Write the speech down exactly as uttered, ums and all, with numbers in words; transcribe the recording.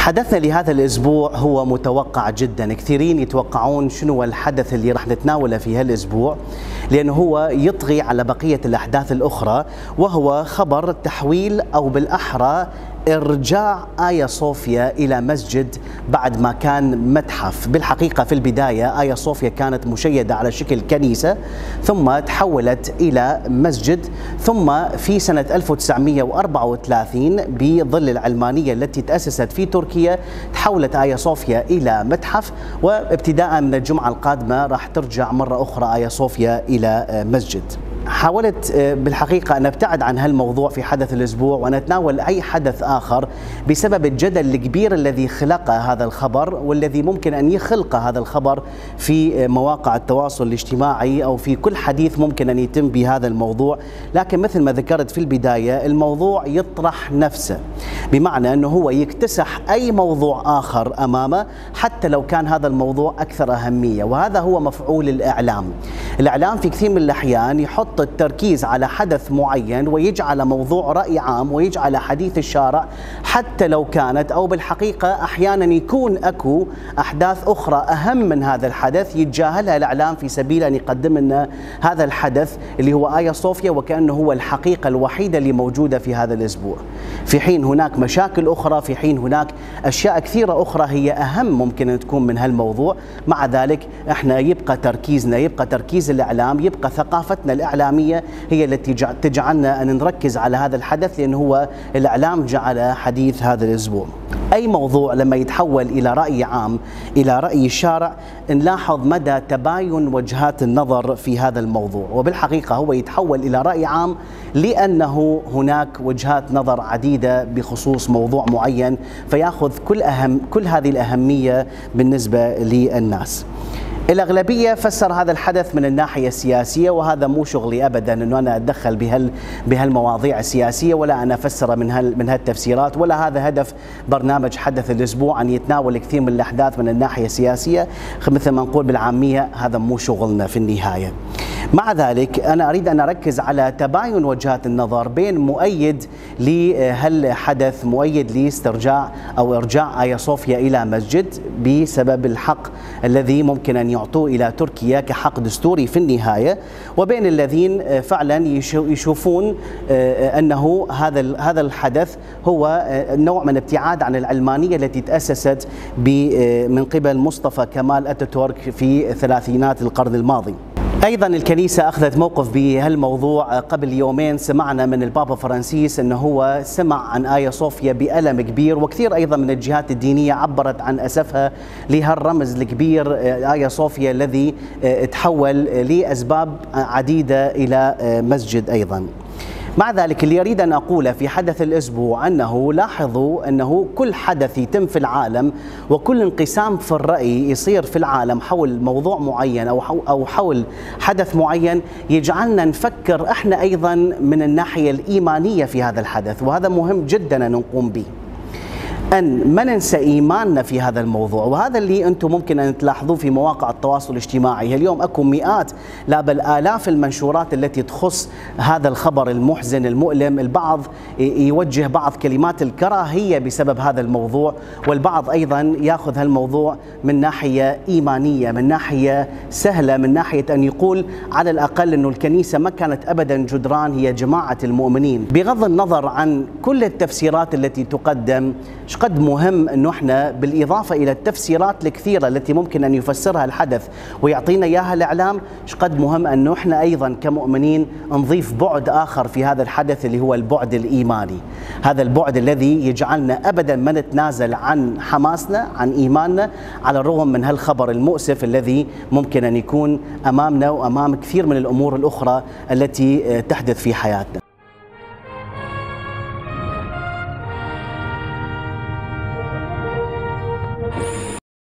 حدثنا لهذا الأسبوع هو متوقع جدا. كثيرين يتوقعون شنو الحدث اللي راح نتناوله في هالأسبوع، لأنه هو يطغي على بقية الأحداث الأخرى، وهو خبر تحويل أو بالأحرى إرجاع آيا صوفيا إلى مسجد بعد ما كان متحف. بالحقيقة في البداية آيا صوفيا كانت مشيدة على شكل كنيسة، ثم تحولت إلى مسجد، ثم في سنة ألف وتسعمئة وأربعة وثلاثين بظل العلمانية التي تأسست في تركيا تحولت آيا صوفيا إلى متحف، وابتداء من الجمعة القادمة راح ترجع مرة أخرى آيا صوفيا إلى مسجد. حاولت بالحقيقة أن أبتعد عن هالموضوع في حدث الأسبوع ونتناول أي حدث آخر بسبب الجدل الكبير الذي خلقه هذا الخبر، والذي ممكن أن يخلق هذا الخبر في مواقع التواصل الاجتماعي أو في كل حديث ممكن أن يتم بهذا الموضوع. لكن مثل ما ذكرت في البداية، الموضوع يطرح نفسه، بمعنى أنه هو يكتسح أي موضوع آخر أمامه حتى لو كان هذا الموضوع أكثر أهمية. وهذا هو مفعول الإعلام. الإعلام في كثير من الأحيان يحط التركيز على حدث معين ويجعل موضوع رأي عام ويجعل حديث الشارع، حتى لو كانت أو بالحقيقة أحيانا يكون أكو أحداث أخرى أهم من هذا الحدث يتجاهلها الإعلام في سبيل أن يقدم لنا هذا الحدث اللي هو آيا صوفيا وكأنه هو الحقيقة الوحيدة اللي موجودة في هذا الأسبوع، في حين هناك مشاكل أخرى، في حين هناك أشياء كثيرة أخرى هي أهم ممكن أن تكون من هالموضوع. مع ذلك احنا يبقى تركيزنا، يبقى تركيز الإعلام، يبقى ثقافتنا الإعلامية هي التي تجعلنا أن نركز على هذا الحدث، لأنه هو الإعلام جعل حديث هذا الأسبوع. أي موضوع لما يتحول إلى رأي عام، إلى رأي الشارع، نلاحظ مدى تباين وجهات النظر في هذا الموضوع. وبالحقيقة هو يتحول إلى رأي عام لأنه هناك وجهات نظر عديدة بخصوص موضوع معين، فيأخذ كل أهم كل هذه الأهمية بالنسبة للناس. الأغلبية فسر هذا الحدث من الناحية السياسية، وهذا مو شغلي أبدا أنه أنا أتدخل بهال بهالمواضيع السياسية، ولا أنا أفسر من هال من هالتفسيرات، ولا هذا هدف برنامج حدث الأسبوع أن يتناول كثير من الأحداث من الناحية السياسية. مثل ما نقول بالعامية، هذا مو شغلنا في النهاية. مع ذلك أنا أريد أن أركز على تباين وجهات النظر بين مؤيد لهالحدث، مؤيد لاسترجاع أو إرجاع آيا صوفيا إلى مسجد بسبب الحق الذي ممكن أن يعطوه إلى تركيا كحق دستوري في النهاية، وبين الذين فعلا يشوفون أنه هذا هذا الحدث هو نوع من ابتعاد عن العلمانية التي تأسست من قبل مصطفى كمال أتاتورك في ثلاثينات القرن الماضي. أيضا الكنيسة أخذت موقف بهالموضوع. قبل يومين سمعنا من البابا فرانسيس أنه هو سمع عن آيا صوفيا بألم كبير، وكثير أيضا من الجهات الدينية عبرت عن أسفها لهالرمز الكبير آيا صوفيا الذي تحول لأسباب عديدة إلى مسجد أيضا. مع ذلك اللي أريد أن أقوله في حدث الأسبوع أنه لاحظوا أنه كل حدث يتم في العالم وكل انقسام في الرأي يصير في العالم حول موضوع معين أو حول حدث معين يجعلنا نفكر إحنا أيضا من الناحية الإيمانية في هذا الحدث، وهذا مهم جدا أن نقوم به، أن ما ننسى إيماننا في هذا الموضوع. وهذا اللي أنتم ممكن أن تلاحظوه في مواقع التواصل الاجتماعي. اليوم أكو مئات لا بل آلاف المنشورات التي تخص هذا الخبر المحزن المؤلم. البعض يوجه بعض كلمات الكراهية بسبب هذا الموضوع، والبعض أيضا يأخذ هالموضوع من ناحية إيمانية، من ناحية سهلة، من ناحية أن يقول على الأقل أنه الكنيسة ما كانت أبدا جدران، هي جماعة المؤمنين. بغض النظر عن كل التفسيرات التي تقدم، قد مهم أنه احنا بالإضافة إلى التفسيرات الكثيرة التي ممكن أن يفسرها الحدث ويعطينا إياها الإعلام، قد مهم أنه احنا أيضا كمؤمنين نضيف بعد آخر في هذا الحدث اللي هو البعد الإيماني. هذا البعد الذي يجعلنا أبدا ما نتنازل عن حماسنا، عن إيماننا، على الرغم من هالخبر المؤسف الذي ممكن أن يكون أمامنا وأمام كثير من الأمور الأخرى التي تحدث في حياتنا.